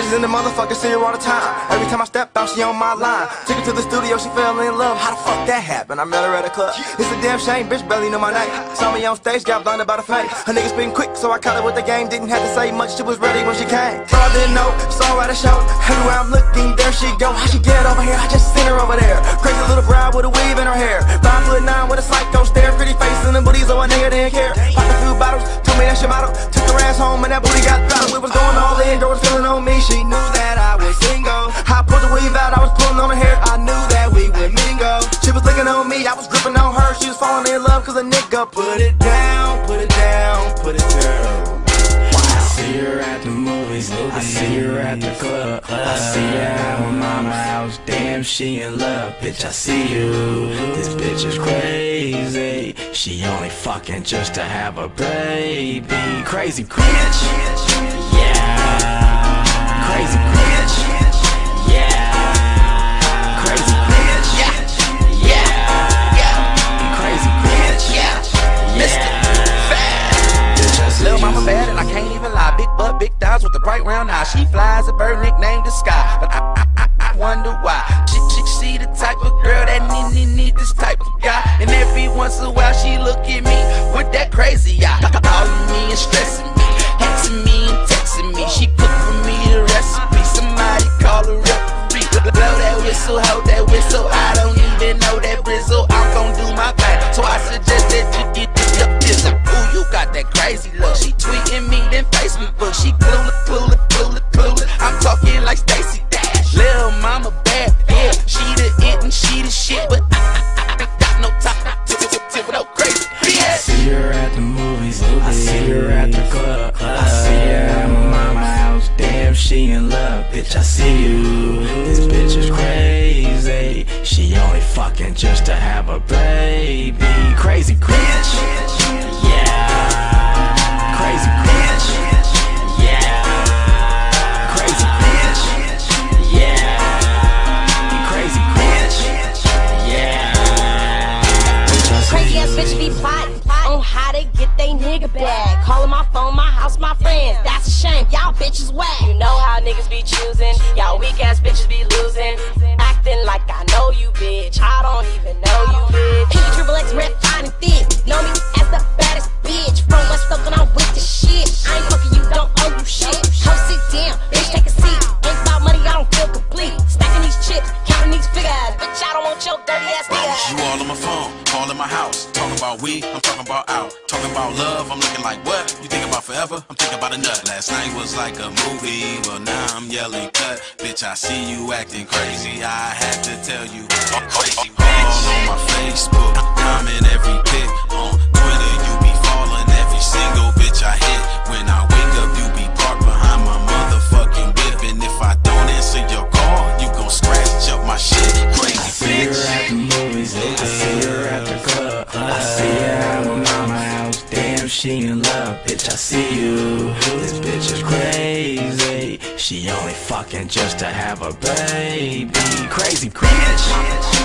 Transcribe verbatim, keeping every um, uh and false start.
she's in the motherfucker, see her all the time. Every time I step out, she on my line. Took her to the studio, she fell in love. How the fuck that happened? I met her at a club. It's a damn shame, bitch barely know my name. Saw me on stage, got blinded by the fame. Her nigga spitting quick, so I caught her with the game. Didn't have to say much, she was ready when she came. So I didn't know, saw her at a show. Everywhere I'm looking, there she go. How she get over here? I just seen her over there. Crazy little bride with a weave in her hair. Five foot nine with a psycho stare. Pretty face and the booties, so a nigga didn't care. Popped a few bottles, told me that she model. Took her ass home and that booty got throttled. We was going all in, girl was feeling on me. She knew that I was single. I pulled the weave out, I was pulling on her hair. I knew that we would mingle. She was looking on me, I was gripping on her. She was falling in love cause a nigga put it down, put it down, put it down. I see her at the movies, I see her at the club, I see her at my mama's house. Damn, she in love, bitch, I see you. This bitch is crazy. She only fucking just to have a baby. Crazy bitch, yeah. Crazy bitch, yeah. Crazy bitch, yeah, yeah. Crazy bitch, yeah. Mister Fast. Lil' mama bad and I can't even lie. Big butt, big thighs with the bright round eyes. She flies a bird nicknamed the sky. But I, I, I, I wonder why. She, she, she the type of girl that need, need, need this type of guy. And every once in a while she look at me with that crazy eye. Calling me and stressing me, hexing me and texting me. She cook for me the recipe. Somebody call her referee. Blow that whistle, hold that whistle. I don't even know that bristle. I'm gon' do my thing, so I suggest that you get this up this. Ooh, you got that crazy look. She tweeting me, then Facebook. She clueless, clueless, clueless, clueless. I'm talking like Stacey Dash. Lil' mama bad, yeah. She the it and she the shit, but I, I, I ain't got no time to tip with no crazy bitch. I see her at the movies, I see her at the club, I see her at my mama's house. Damn, she in love, bitch, I see you. This bitch is crazy. She only fucking just to have a baby. Crazy bitch, yeah. Crazy bitch, yeah. Crazy bitch, yeah. Crazy bitch, yeah. Crazy ass bitch be plotting on how they get they nigga back. Calling my phone, my house, my friends. That's a shame, y'all bitches whack. You know how niggas be choosing, y'all weak ass bitches be losing. Acting like I know you, bitch. I don't even know you, bitch. P triple X rep fine and thick. Know me as the baddest bitch from West Oakland. I'm with the shit. I ain't fucking you, don't owe you shit. Ho, sit down, bitch, take a seat. Ain't about money, I don't feel complete. Stacking these chips, counting these figures. Bitch, I don't want your dirty ass niggas. You all on my phone, all in my house. Talking about we, I'm talking about out. Talking about love, I'm looking like what? You think about forever? I'm thinking about a nut. Last night was like a movie, well now I'm yelling cut. Bitch, I see you acting crazy. I had to tell you, I'm crazy. All on my Facebook, comment every pic. On Twitter, you be falling every single bitch I hit. When I wake up, you be parked behind my motherfucking whip. And if I don't answer your call, you gon' scratch up my shit. Crazy I see her bitch. at the movies, I see her at the club, I see her at my mama's house. Damn, she in love, bitch, I see you. This bitch is crazy. She only fucking just to have a baby. Crazy bitch.